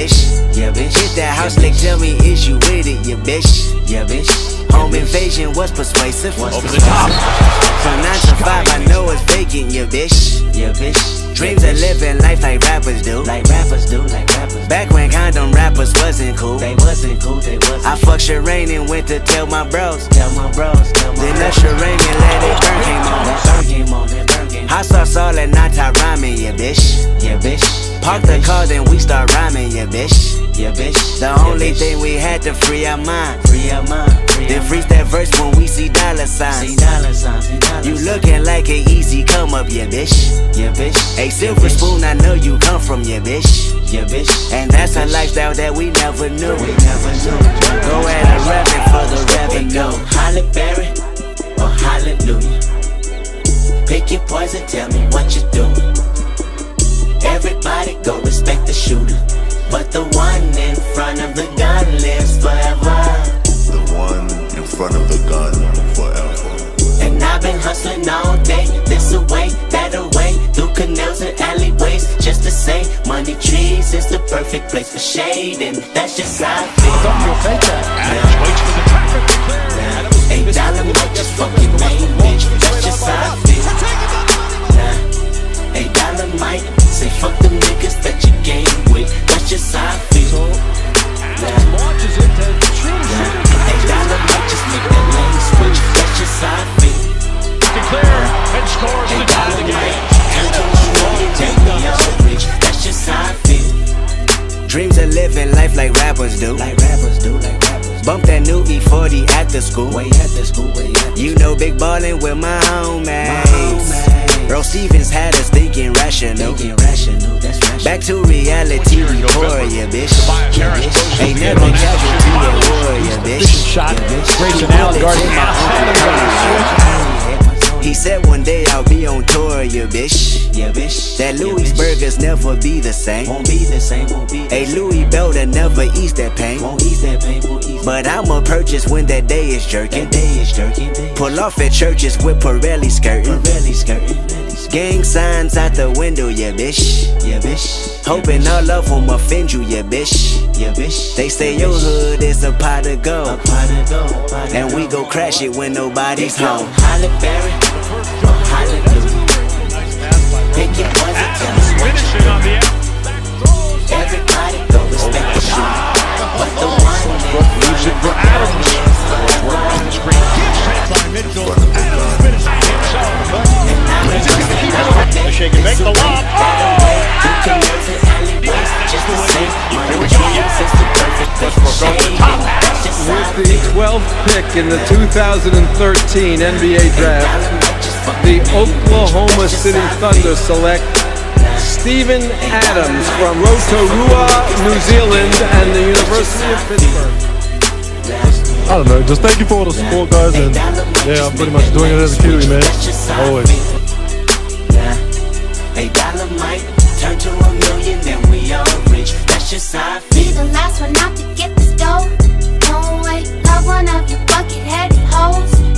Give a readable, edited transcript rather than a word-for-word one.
bitch. Yeah, bitch. Hit that house lick, tell me, is you with it? Yeah, bitch. Yeah, bitch. Home invasion was persuasive. Over the top. From 9 to 5, I know it's vacant. Yeah, bitch. Yeah, bitch. Dreams of living life like rappers do. Like rappers do, like rappers. Back when condom rappers wasn't cool. They wasn't cool, they wasn't. I fucked Shireen and went to tell my bros. Tell my bros, tell my bros. Then that Shireen and let it burn came on. That burn came on, that burn came on. Hot sauce all that night I rhyming, yeah, bitch. Yeah, bitch. Park the car, then we start rhyming, yeah, bitch. Yeah, bitch. The only thing we had to free our mind. Free our mind. Then freeze that verse when we see dollar signs. See dollar signs. You looking like an easy come up, yeah, bitch. Yeah, bitch. A silver spoon, I know you come from, yeah, bitch. Yeah, bitch. And that's a lifestyle that we never knew. We never knew. Go at a rapping for the revenue. Go Holly Berry or hallelujah. Pick your poison, tell me what you doing. Everybody go respect the shooter, but the one in front of the gun lives forever. The one in front of the gun forever. And I've been hustling all day, this away, that away, through canals and alleyways, just to say, money trees is the perfect place for shade, and that's just how I feel. Adams waits for the traffic to clear. $8 might just fucking main bitch, that's just how I feel. $8 might say fuck them niggas that you game with, that's just how I feel. Launches into true shooting. $8 might just make that lane switch, that's just how I feel. Clear and scores the tie of the game. That's just how I feel. Dreams of living life like rappers do. Like rappers do, like rappers. Bump that new E40 after school. Way after school, way after. You know big ballin' with my homies. Bro Stevens had us thinking rational. That's rational. Back to reality, Euphoria, bitch. Ain't nothing casualty or warrior, bitch. Shot. Grayson Allen guarding my He said one day I'll be on tour, yeah, bitch. Yeah, bitch. That Louis burgers never be the same. Won't be the same, won't be the same. A Louis belter never ease that pain. Won't ease that pain, won't ease. But I'ma purchase when that day is jerking. That day is jerking. Pull off at churches with Pirelli skirting. Pirelli skirting. Gang signs out the window, yeah, bitch. Yeah, bitch. Hoping all of them offend you, yeah, bitch. Yeah, bitch. They say your hood is a pot of gold. And we go crash it when nobody's home. Holly Berry. Hallelujah. Pick your poison, tell us what you do. Everybody go respect the shooter, but the one leaves it for Adams. Work on the screen. By midfield. Adams finishing himself. The shake and make the lob. With the 12th pick in the 2013 NBA Draft, the Oklahoma City Thunder select Steven Adams from Rotorua, New Zealand, and the University of Pittsburgh. I don't know, just thank you for all the support, guys, and yeah, I'm pretty much doing it as a Kiwi, man. Always. $8 might turn to $1 million, then we all rich. That's just how I feel. Be the last one out to get this dough. Don't wait, love one of your bucket-headed hoes.